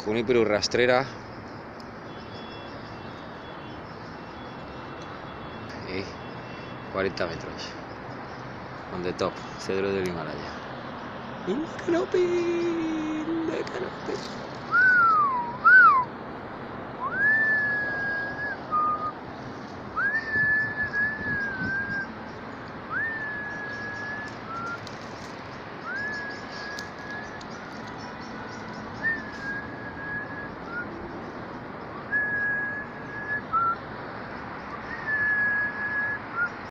Junípero rastrera. Y 40 metros. On the top, cedro del Himalaya. ¡Y la canopy! ¡La canopy!